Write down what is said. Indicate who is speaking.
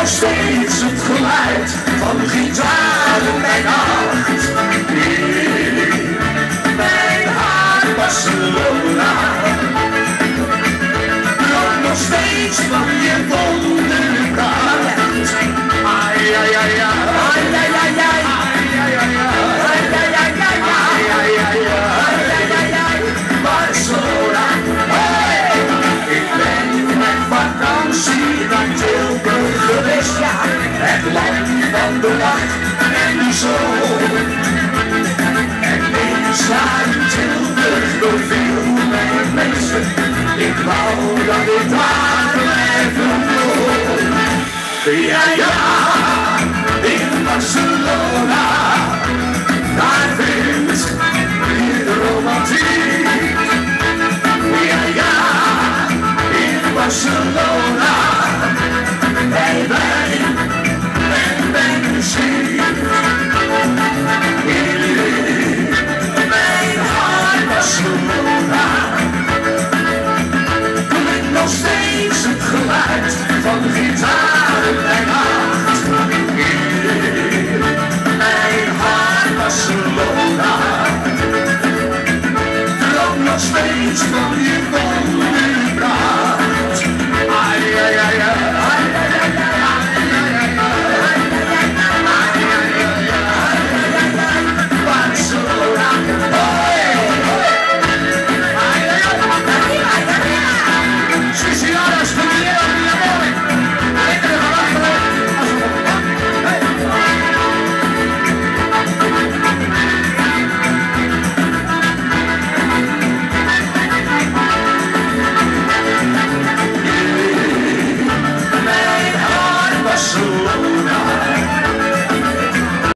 Speaker 1: steeds het geluid van gitaren in mijn hart. In mijn hart Barcelona. Droom nog steeds van je wonderkracht. Ai, ai, ai, ai. Ai, ai, ai, ai. Ai, ai, ai, ai. Barcelona. Ik ben met vakantie naar Tilburg geweest, ja. Het land van de nacht en de zon. En eens naar Tilburg beviel mij het meeste. Ik wou dat ik daar blijven kon. Ja, ja.